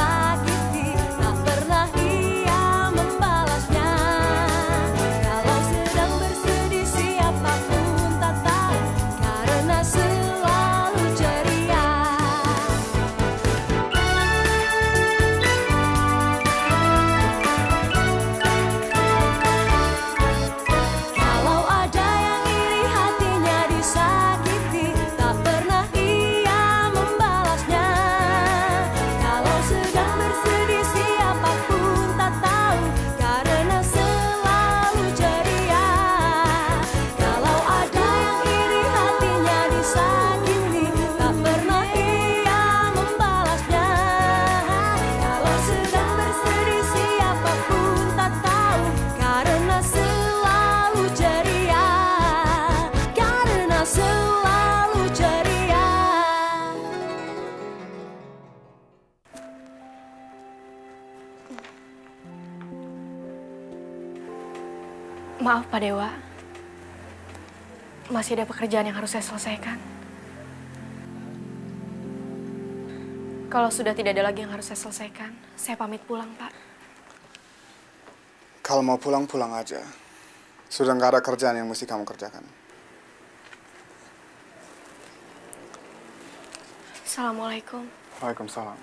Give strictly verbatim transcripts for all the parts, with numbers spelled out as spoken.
disakiti, tak pernah ia membalasnya. Kalau sedang bersedih siapapun tak tahu, karena selalu ceria. Kalau ada yang iri hatinya disakiti, tak pernah ia membalasnya. Kalau sedang bersedih siapapun tak tahu, karena selalu ceria. Kalau ada yang iri hatinya disakiti, tak pernah ia membalasnya. Kalau sedang bersedih siapapun tak tahu, karena selalu ceria. Karena selalu ceria. Maaf Pak Dewa, masih ada pekerjaan yang harus saya selesaikan. Kalau sudah tidak ada lagi yang harus saya selesaikan, saya pamit pulang Pak. Kalau mau pulang, pulang aja. Sudah nggak ada kerjaan yang mesti kamu kerjakan. Assalamualaikum. Waalaikumsalam.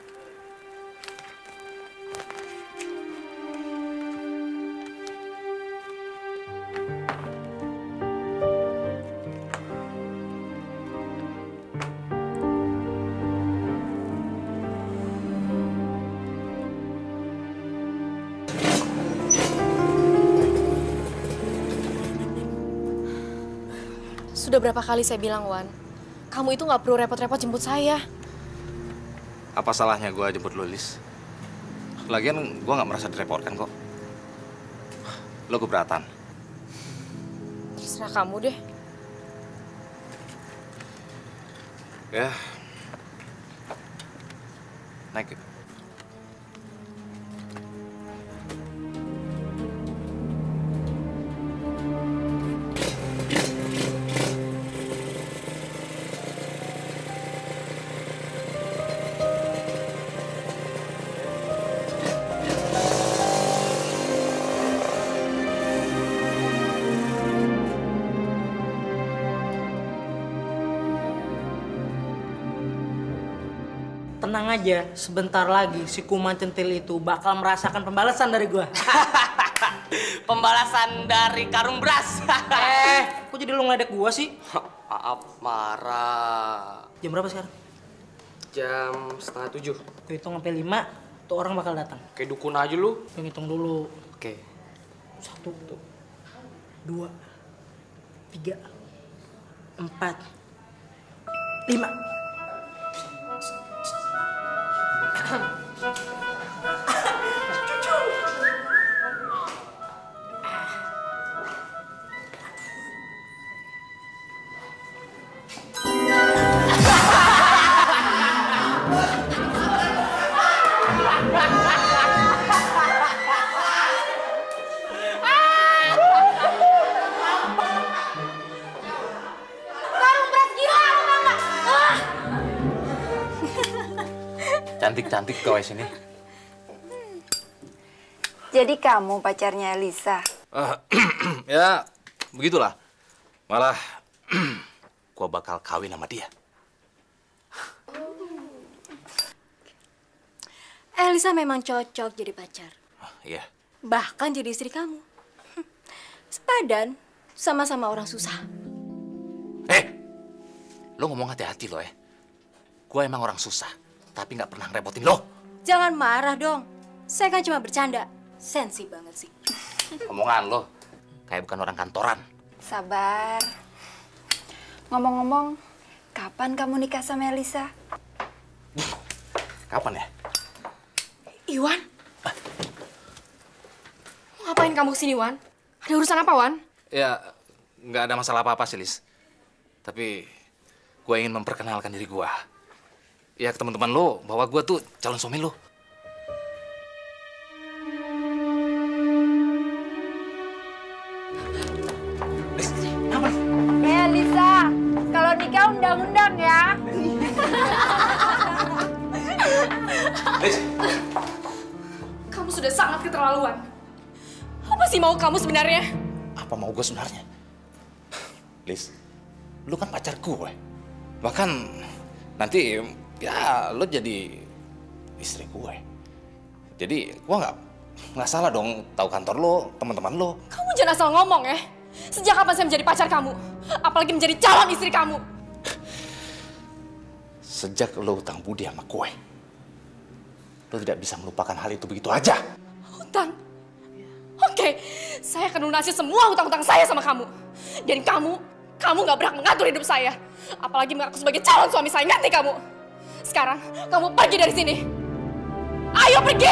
Sudah berapa kali saya bilang, Wan, kamu itu nggak perlu repot-repot jemput saya. Apa salahnya gue jemput lu, Lis? Lagian gue nggak merasa direpotkan kok. Lo keberatan? Terserah kamu deh. Ya. Naik yuk. Tenang aja, sebentar lagi si kuman centil itu bakal merasakan pembalasan dari gua. Pembalasan dari karung beras. Eh, kok jadi lu ngeledek gua sih? Maaf, marah. Jam berapa sekarang? Jam setengah tujuh. Gua hitung sampai lima, tuh orang bakal datang. Kayak dukun aja lu. Gua hitung dulu. Oke. Satu, dua, tiga, empat, lima. Cantik-cantik kau sini. Jadi kamu pacarnya Lisa? Uh, ya, begitulah. Malah, gua bakal kawin sama dia. Elisa memang cocok jadi pacar. Oh, iya. Bahkan jadi istri kamu. Sepadan, sama-sama orang susah. Eh, lo ngomong hati-hati lo ya. Gua emang orang susah, tapi nggak pernah ngerepotin lo. Jangan marah dong. Saya kan cuma bercanda. Sensi banget sih. Omongan lo kayak bukan orang kantoran. Sabar. Ngomong-ngomong, kapan kamu nikah sama Elisa? Kapan ya? Iwan? Ngapain kamu kesini, Wan? Ada urusan apa, Wan? Ya, nggak ada masalah apa-apa sih, Lis. Tapi gue ingin memperkenalkan diri gue. Ya ke teman-teman lo, bahwa gue tuh calon suami lo. Eh, Lisa, kalau nikah undang-undang ya. Lis. Kamu sudah sangat keterlaluan. Apa sih mau kamu sebenarnya? Apa mau gue sebenarnya? Lis, lu kan pacar gue. Bahkan nanti ya lu jadi istri gue. Jadi gue nggak nggak salah dong tahu kantor lo, teman-teman lo. Kamu jangan asal ngomong ya. Sejak kapan saya menjadi pacar kamu? Apalagi menjadi calon istri kamu? Sejak lo hutang budi sama gue, lo tidak bisa melupakan hal itu begitu aja. Hutang? Oke, saya akan lunasi semua hutang-hutang saya sama kamu. Dan kamu, kamu nggak berhak mengatur hidup saya. Apalagi mengaku sebagai calon suami saya, ngerti kamu? Sekarang, kamu pergi dari sini. Ayo pergi!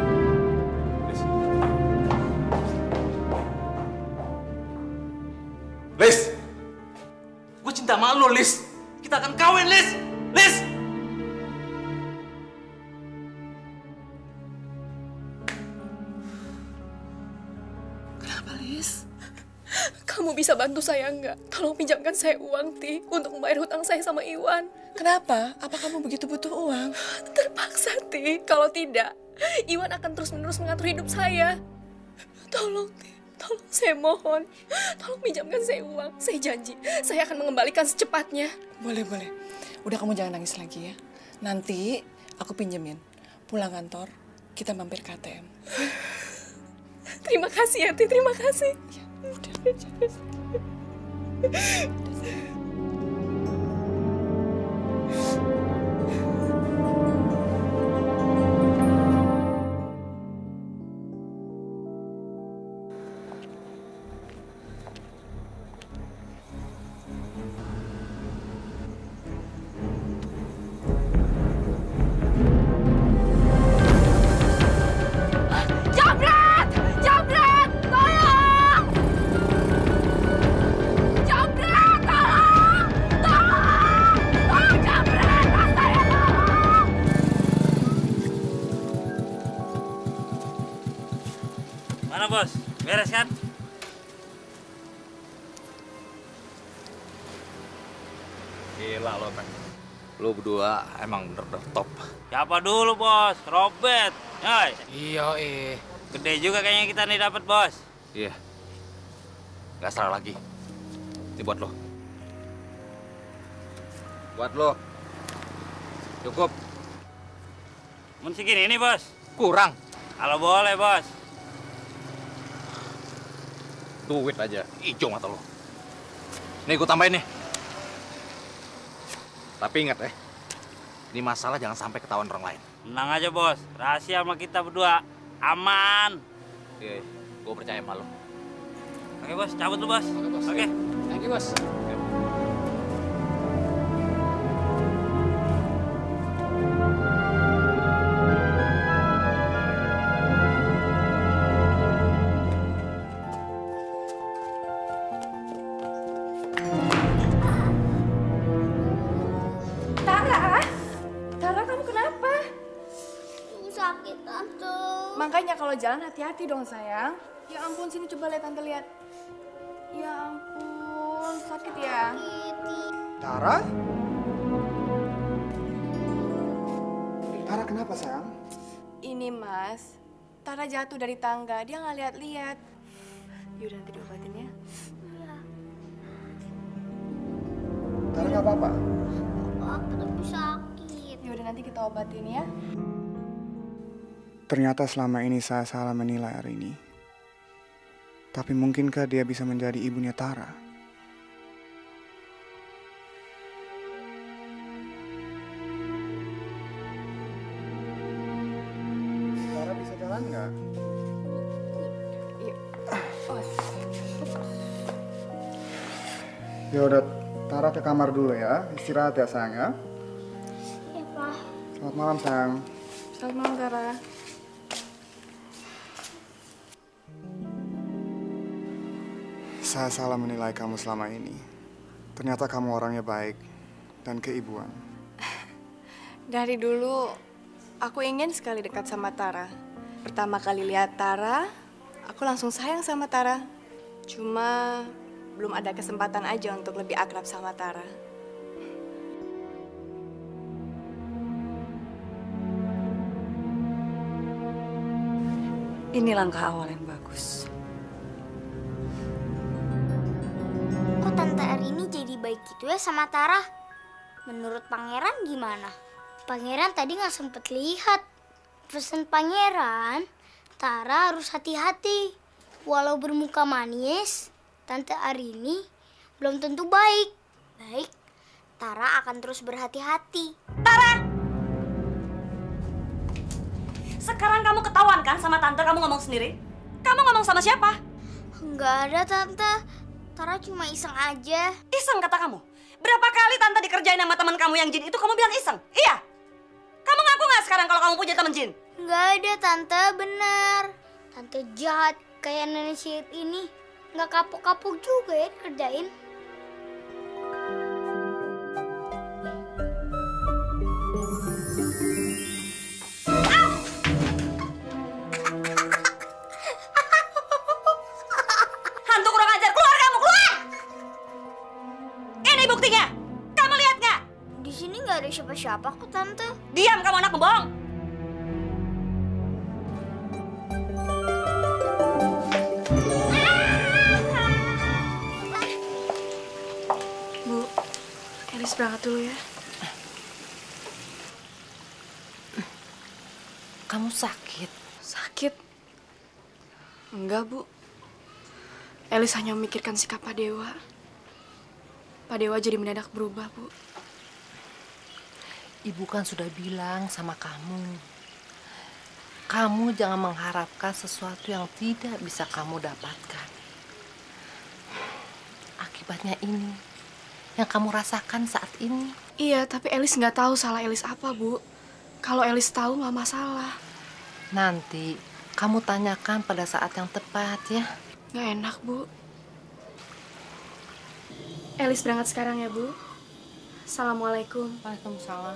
Lis, gue cinta sama lo, Lis. Kita akan kawin, Lis. Lis. Kenapa, Lis? Kamu bisa bantu saya nggak? Tolong pinjamkan saya uang, Ti, untuk membayar hutang saya sama Iwan. Kenapa? Apa kamu begitu butuh uang? Terpaksa, Ti. Kalau tidak, Iwan akan terus-menerus mengatur hidup saya. Tolong, Ti. Tolong, saya mohon. Tolong pinjamkan saya uang. Saya janji, saya akan mengembalikan secepatnya. Boleh, boleh. Udah, kamu jangan nangis lagi ya. Nanti aku pinjemin. Pulang kantor, kita mampir ke A T M. Terima kasih ya, Ti. Terima kasih. Ya, udah. Jangan. Jambret! Jambret! Tolong! Jambret! Tolong! Tolong! Tolong, Jambret! Saya tolong! Mana bos? Beres kan? Gila lo, Pak. Lo berdua emang bener-bener top. Siapa dulu bos? Robert. Yoi. Iya, eh. Gede juga kayaknya kita nih dapat bos. Iya. Gak salah lagi. Ini buat lo. Buat lo. Cukup. Mun segini nih bos. Kurang. Kalau boleh bos. Duit aja. Ijo mata lo. Nih, gue tambahin nih. Tapi ingat eh. Ini masalah jangan sampai ketahuan orang lain. Tenang aja bos. Rahasia sama kita berdua. Aman. Iya, gue percaya sama lo. Oke bos, cabut lu bos. Oke, bos. Oke. Thank you, bos. Oke. Tara! Tara, kamu kenapa? Sakit, Tante. Makanya kalau jalan hati-hati dong sayang. Ya ampun, sini coba lihat Tante lihat. Ya ampun, sakit ya? Tara? Tara kenapa sayang? Ini mas, Tara jatuh dari tangga, dia nggak lihat-lihat. Yaudah nanti diobatin ya. Tara nggak apa-apa? Aku tapi sakit. Yaudah nanti kita obatin ya. Ternyata selama ini saya salah menilai Arini. Tapi mungkinkah dia bisa menjadi ibunya Tara? Tara bisa jalan nggak? Ya udah, Tara ke kamar dulu ya. Istirahat ya sayang ya. Ya, Pak. Selamat malam sayang. Selamat malam Tara. Saya salah menilai kamu selama ini. Ternyata kamu orangnya baik dan keibuan. Dari dulu, aku ingin sekali dekat sama Tara. Pertama kali lihat Tara, aku langsung sayang sama Tara. Cuma belum ada kesempatan aja untuk lebih akrab sama Tara. Ini langkah awal yang bagus. Kok Tante Arini jadi baik gitu ya sama Tara? Menurut Pangeran gimana? Pangeran tadi nggak sempet lihat. Pesan Pangeran, Tara harus hati-hati. Walau bermuka manis, Tante Arini belum tentu baik. Baik, Tara akan terus berhati-hati. Tara! Sekarang kamu ketahuan kan sama Tante kamu ngomong sendiri? Kamu ngomong sama siapa? Enggak ada, Tante. Tara cuma iseng aja. Iseng kata kamu? Berapa kali Tante dikerjain sama teman kamu yang jin itu kamu bilang iseng? Iya? Kamu ngaku nggak sekarang kalau kamu punya teman jin? Enggak ada, Tante. Benar. Tante jahat kayak nenek sihir ini. Nggak kapok-kapok juga ya dikerjain. Siapa kok, Tante? Diam kamu anak pembohong! Bu, Elis berangkat dulu ya. Kamu sakit? Sakit? Enggak, Bu. Elis hanya memikirkan sikap Pak Dewa. Pak Dewa jadi mendadak berubah, Bu. Ibu kan sudah bilang sama kamu, kamu jangan mengharapkan sesuatu yang tidak bisa kamu dapatkan. Akibatnya ini, yang kamu rasakan saat ini. Iya, tapi Elis nggak tahu salah Elis apa, Bu. Kalau Elis tahu nggak masalah. Nanti kamu tanyakan pada saat yang tepat ya. Nggak enak, Bu. Elis berangkat sekarang ya, Bu. Assalamualaikum. Waalaikumsalam.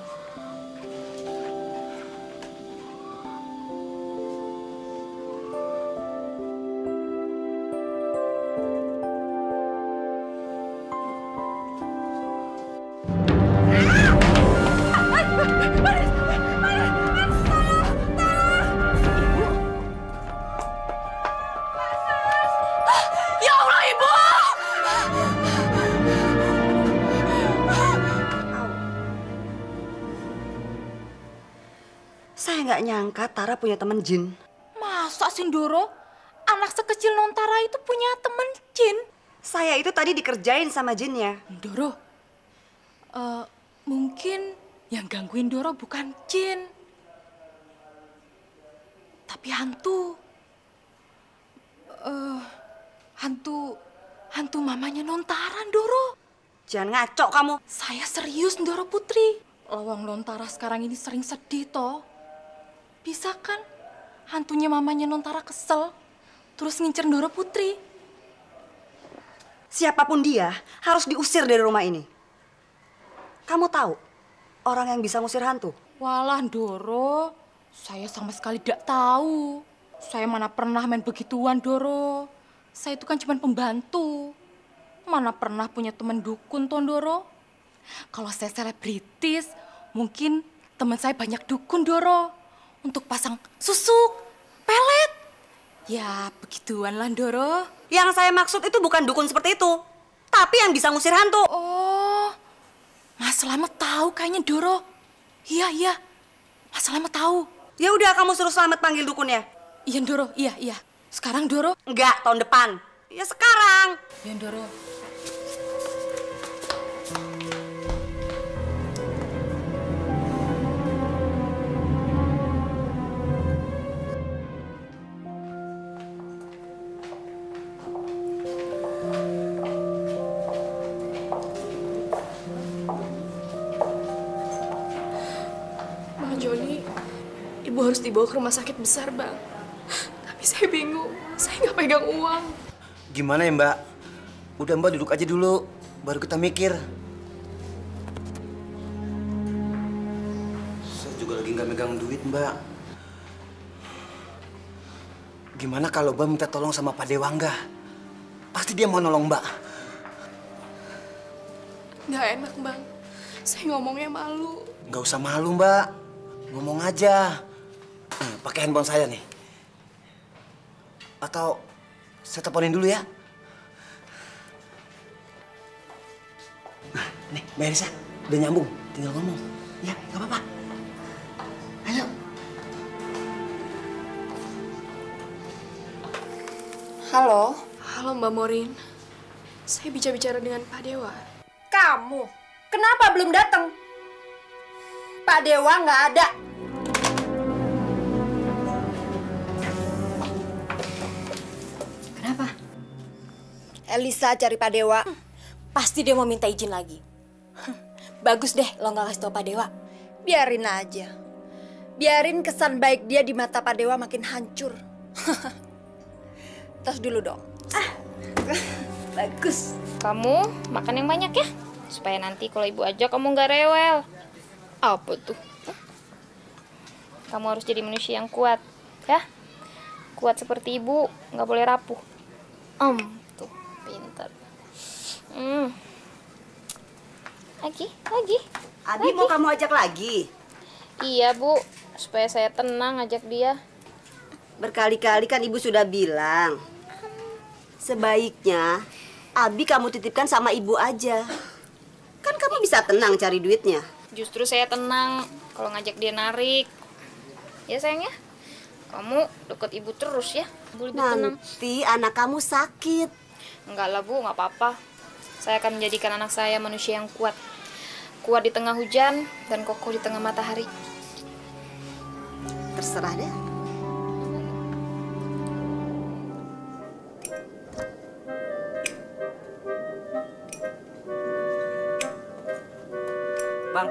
Saya nggak nyangka Tara punya temen jin. Masa sih, Ndoro? Anak sekecil Nontara itu punya temen jin? Saya itu tadi dikerjain sama jinnya. Ndoro, uh, mungkin yang gangguin Ndoro bukan jin, tapi hantu. Uh, hantu, hantu mamanya Nontara, Ndoro. Jangan ngaco kamu. Saya serius, Ndoro Putri. Lawang Nontara sekarang ini sering sedih, toh. Bisa kan hantunya mamanya Nontara kesel, terus ngincer Ndoro Putri. Siapapun dia harus diusir dari rumah ini. Kamu tahu orang yang bisa ngusir hantu? Walah, Ndoro, saya sama sekali tidak tahu. Saya mana pernah main begituan, Ndoro. Saya itu kan cuma pembantu. Mana pernah punya teman dukun, toh, Ndoro. Kalau saya selebritis, mungkin teman saya banyak dukun, Ndoro. Untuk pasang susuk, pelet. Ya, begituan lah, Ndoro. Yang saya maksud itu bukan dukun seperti itu, tapi yang bisa ngusir hantu. Oh, Mas Slamet tahu kayaknya, Ndoro. Iya, iya, Mas Slamet tahu. Ya udah, kamu suruh Slamet panggil dukunnya. Iya, Ndoro, iya, iya. Sekarang, Ndoro? Enggak, tahun depan. Ya sekarang. Iya, Ndoro. Ibu harus dibawa ke rumah sakit besar, Bang. Tapi saya bingung, saya nggak pegang uang. Gimana ya, Mbak? Udah, Mbak duduk aja dulu, baru kita mikir. Saya juga lagi nggak megang duit, Mbak. Gimana kalau Mbak minta tolong sama Pak Dewangga? Pasti dia mau nolong Mbak. Nggak enak, Bang. Saya ngomongnya malu. Nggak usah malu, Mbak. Ngomong aja. Nih, pakai handphone saya nih. Atau saya teleponin dulu ya? Nah, nih, Mbak Elisa. Udah nyambung, tinggal ngomong. Ya, nggak apa-apa. Ayo. Halo. Halo Mbak Morin. Saya bisa bicara dengan Pak Dewa. Kamu, kenapa belum datang? Pak Dewa nggak ada. Kenapa? Elisa cari Pak Dewa. Pasti dia mau minta izin lagi. Bagus deh lo nggak kasih tau Pak Dewa. Biarin aja. Biarin kesan baik dia di mata Pak Dewa makin hancur. Tos dulu dong. Ah, bagus. Kamu makan yang banyak ya, supaya nanti kalau ibu ajak kamu nggak rewel. Apa tuh? Kamu harus jadi manusia yang kuat, ya. Kuat seperti ibu, nggak boleh rapuh. Om, tuh pintar. Hmm. Lagi, lagi. Abi lagi. mau kamu ajak lagi? Iya bu, supaya saya tenang ajak dia. Berkali-kali kan ibu sudah bilang, sebaiknya Abi kamu titipkan sama ibu aja. Kan kamu bisa tenang cari duitnya. Justru saya tenang kalau ngajak dia narik. Ya sayang ya, kamu deket ibu terus ya. Ibu lebih tenang. Nanti anak kamu sakit. Enggak lah bu, nggak apa-apa. Saya akan menjadikan anak saya manusia yang kuat. Kuat di tengah hujan dan kokoh di tengah matahari. Terserah deh. Bang.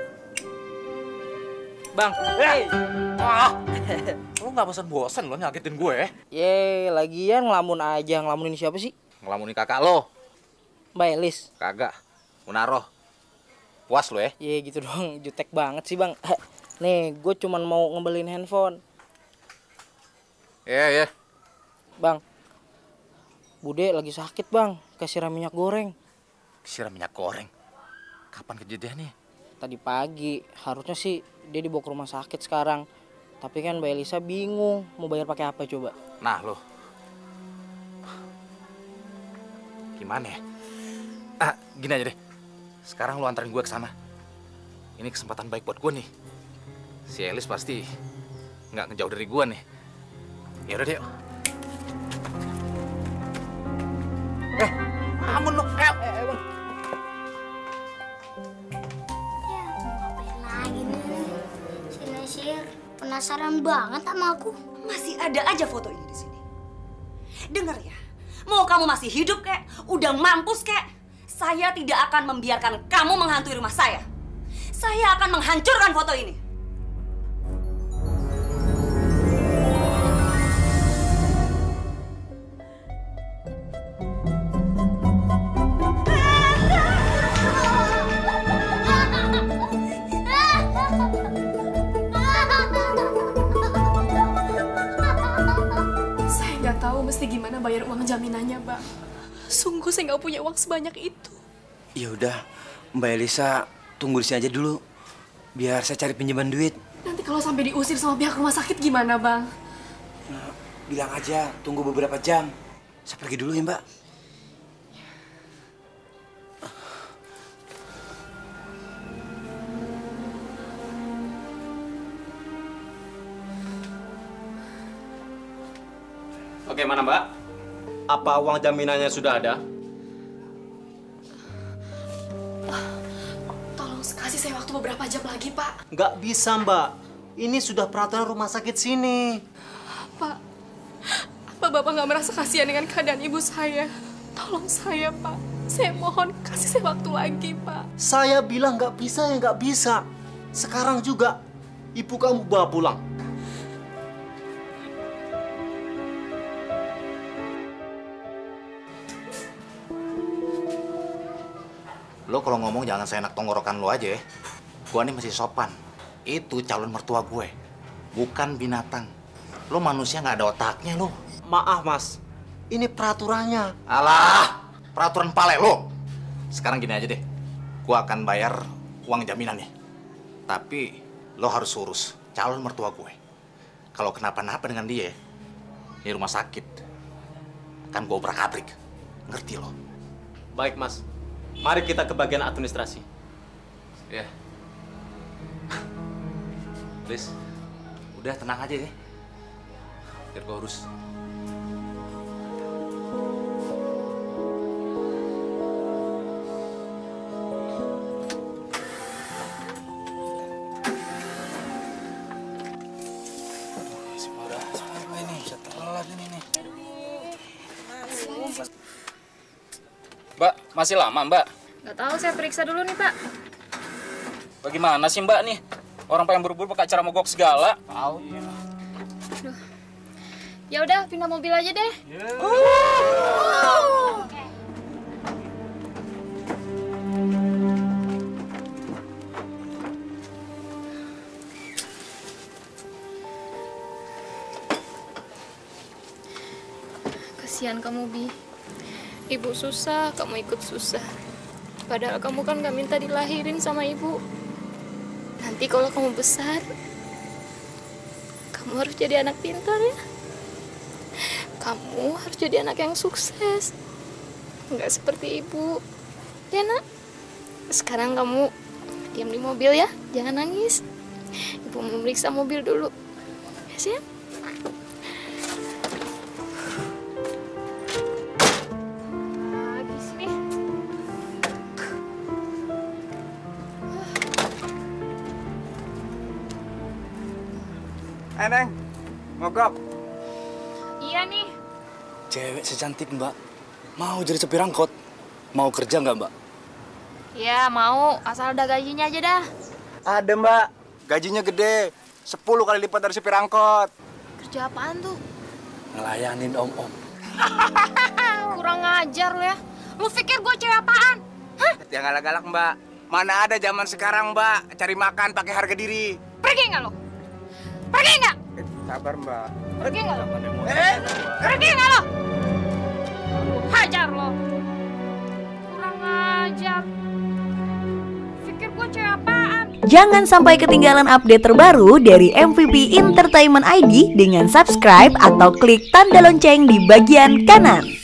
Bang. Hey! Ah! Lo nggak bosan-bosan lo nyakitin gue ya? Ye, lagian ngelamun aja. Ngelamunin siapa sih? Ngelamunin kakak lo. Mbak Elis. Kagak. Munaroh. Puas lo ya? Ye, gitu dong. Jutek banget sih, Bang. Nih, gue cuman mau ngebelin handphone. Iya, yeah, iya. Yeah. Bang. Bude lagi sakit, Bang. Kesiram minyak goreng. Kesiram minyak goreng? Kapan kejadiannya? Tadi pagi. Harusnya sih dia dibawa ke rumah sakit sekarang. Tapi kan Mbak Elisa bingung mau bayar pakai apa coba. Nah lo, gimana ya? Ah, gini aja deh. Sekarang lo antarin gue ke sana. Ini kesempatan baik buat gue nih. Si Elis pasti nggak ngejauh dari gue nih. Ya udah deh. Eh, amun lo. Eh, eh, eh bang. Lagi nih, si Mesir penasaran banget sama aku. Masih ada aja foto ini di sini. Dengar ya, mau kamu masih hidup kek, udah mampus kek, saya tidak akan membiarkan kamu menghantui rumah saya. Saya akan menghancurkan foto ini. Mesti gimana bayar uang jaminannya, Bang? Sungguh saya nggak punya uang sebanyak itu. Ya udah, Mbak Elisa tunggu di sini aja dulu, biar saya cari pinjaman duit. Nanti kalau sampai diusir sama pihak rumah sakit gimana, Bang? Nah, bilang aja tunggu beberapa jam. Saya pergi dulu ya, Mbak. Oke, mana Mbak? Apa uang jaminannya sudah ada? Tolong kasih saya waktu beberapa jam lagi, Pak. Nggak bisa, Mbak. Ini sudah peraturan rumah sakit sini. Pak, apa Bapak nggak merasa kasihan dengan keadaan ibu saya? Tolong saya, Pak. Saya mohon kasih saya waktu lagi, Pak. Saya bilang nggak bisa ya nggak bisa. Sekarang juga ibu kamu bawa pulang. Lo kalau ngomong jangan seenak tenggorokan lo aja ya. Gua nih masih sopan. Itu calon mertua gue, bukan binatang. Lo manusia nggak ada otaknya lo. Maaf mas, ini peraturannya. Alah, peraturan pale lo. Sekarang gini aja deh, gua akan bayar uang jaminannya. Tapi lo harus urus calon mertua gue. Kalau kenapa-napa dengan dia, Ini rumah sakit. Kan gue obrak-abrik. Ngerti lo? Baik, Mas. Mari kita ke bagian administrasi. Ya. Liz, udah tenang aja ya. Biar gue urus. Mbak, masih lama Mbak? Nggak tahu, saya periksa dulu nih Pak. Bagaimana sih Mbak nih? Orang pengen buru-buru pakai acara mogok segala. Tahu. Duh. Ya udah, pindah mobil aja deh. Yeah. Uh. Okay. Kasihan kamu, Bi. Ibu susah, kamu ikut susah. Padahal kamu kan gak minta dilahirin sama ibu. Nanti kalau kamu besar, kamu harus jadi anak pintar ya. Kamu harus jadi anak yang sukses. Nggak seperti ibu. Ya nak? Sekarang kamu diam di mobil ya, jangan nangis. Ibu memeriksa mobil dulu. Ya sayang? Eh, Neng, mogok. Iya nih. Cewek secantik Mbak, mau jadi supir angkot? Mau kerja nggak Mbak? Ya mau, asal ada gajinya aja dah. Ada Mbak, gajinya gede, sepuluh kali lipat dari supir angkot. Kerja apaan tuh? Ngelayanin om-om. Kurang ngajar lo ya. Lu pikir gue cewek apaan? Hah? Jangan galak-galak Mbak, mana ada zaman sekarang Mbak, cari makan pakai harga diri. Pergi nggak lo? Pergi nggak? Eh, sabar Mbak. Pergi nggak lo? Eh, pergi nggak lo? Hajar lo. Kurang ajar. Pikir gue cewek apaan? Jangan sampai ketinggalan update terbaru dari M V P Entertainment I D dengan subscribe atau klik tanda lonceng di bagian kanan.